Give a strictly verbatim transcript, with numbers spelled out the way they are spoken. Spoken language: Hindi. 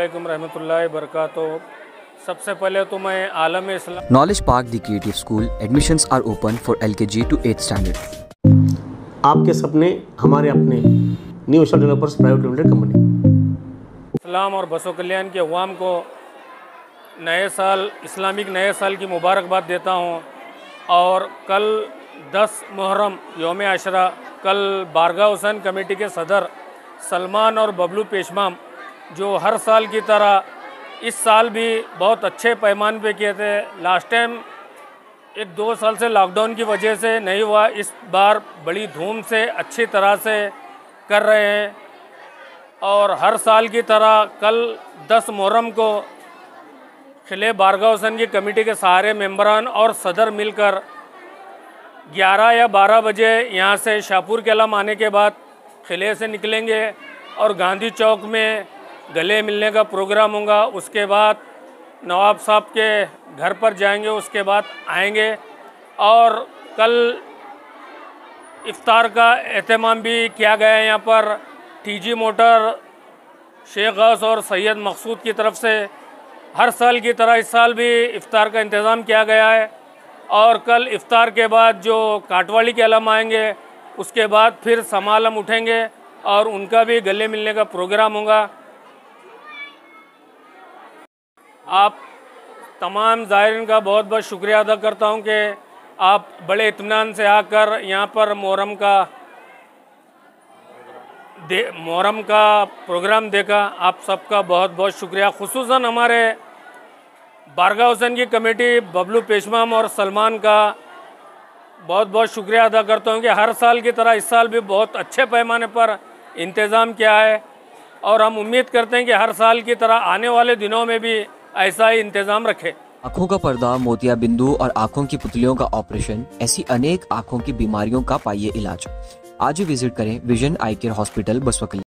अस्सलामुअलैकुम रहमतुल्लाहि बरकातुहू। सबसे पहले तो मैं आलम इस्लाम Knowledge Park, the creative school. Admissions are open for L K G to eighth standard. आपके सपने हमारे अपने। New Asia developers private limited company. इस्लाम और बसो कल्याण के अवाम को नए साल इस्लामिक नए साल की मुबारकबाद देता हूँ। और कल दस मुहर्रम यौम आशरा, कल बारगाह हुसैन कमेटी के सदर सलमान और बबलू पेशमाम जो हर साल की तरह इस साल भी बहुत अच्छे पैमाने पे किए थे। लास्ट टाइम एक दो साल से लॉकडाउन की वजह से नहीं हुआ, इस बार बड़ी धूम से अच्छी तरह से कर रहे हैं। और हर साल की तरह कल दस मुहर्रम को खिले बारगाह हुसैन की कमेटी के सारे मेंबरान और सदर मिलकर ग्यारह या बारह बजे यहाँ से शाहपुर के अलाम आने के बाद खिले से निकलेंगे और गांधी चौक में गले मिलने का प्रोग्राम होगा। उसके बाद नवाब साहब के घर पर जाएंगे, उसके बाद आएंगे। और कल इफ्तार का एहतमाम भी किया गया है। यहाँ पर टीजी मोटर, शेख गौस और सैयद मकसूद की तरफ से हर साल की तरह इस साल भी इफ्तार का इंतज़ाम किया गया है। और कल इफ्तार के बाद जो काटवाली के अलाम आएंगे, उसके बाद फिर समालम उठेंगे और उनका भी गले मिलने का प्रोग्राम होगा। आप तमाम ज़ायरीन का बहुत बहुत शुक्रिया अदा करता हूं कि आप बड़े इत्मीनान से आकर यहाँ पर मुहर्रम का दे मुहर्रम का प्रोग्राम देखा। आप सबका बहुत बहुत शुक्रिया। खुसूसन हमारे बारगाह हुसैन की कमेटी बबलू पेशमाम और सलमान का बहुत बहुत शुक्रिया अदा करता हूँ कि हर साल की तरह इस साल भी बहुत अच्छे पैमाने पर इंतज़ाम किया है। और हम उम्मीद करते हैं कि हर साल की तरह आने वाले दिनों में भी ऐसा ही इंतज़ाम रखें। आँखों का पर्दा, मोतिया बिंदु और आँखों की पुतलियों का ऑपरेशन, ऐसी अनेक आँखों की बीमारियों का पाइए इलाज। आज ही विजिट करें विजन आई केयर हॉस्पिटल बसवा कल्याण।